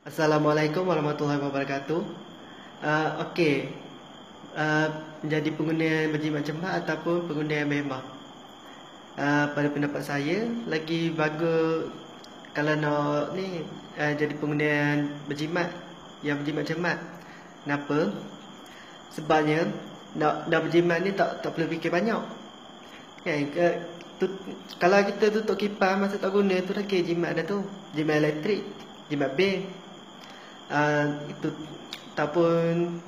Assalamualaikum warahmatullahi wabarakatuh. Okey, menjadi pengguna berjimat cermat ataupun pengguna yang memang. Pada pendapat saya, lagi bagus kalau nak ni jadi pengguna yang berjimat cermat. Kenapa? Sebabnya nak berjimat ni tak perlu fikir banyak. Kan? Kalau kita tutup kipas masa tak guna tu dah kira jimat dah tu. Jimat elektrik, jimat bil. Itu ataupun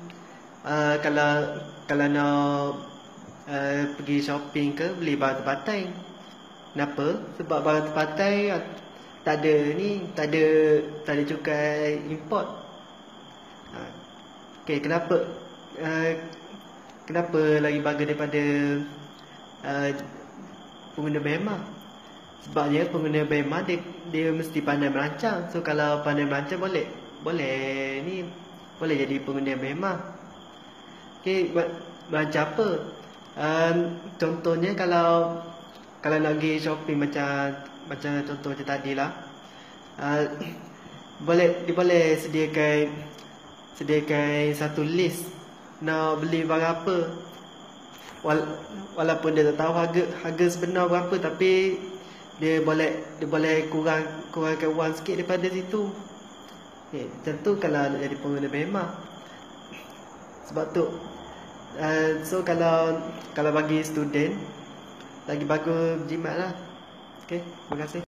kalau nak pergi shopping ke beli barang tempatan. Kenapa? Sebab barang tempatan tak ada cukai import. Okey, kenapa lagi bagus daripada pengguna BEMA? Sebabnya pengguna BEMA dia mesti pandai merancang. So kalau pandai merancang boleh jadi pengguna BEMA. Okey, merancang apa? Contohnya kalau nak pergi shopping macam contoh macam tadilah. Dia boleh sediakan satu list nak beli barang apa. Walaupun dia tak tahu harga sebenar berapa, tapi dia boleh kurangkan wang sikit daripada situ. Okay, macam tu kalau nak jadi pengguna BEMA. Sebab tu so kalau bagi student lagi bagus jimat lah. Okay, terima kasih.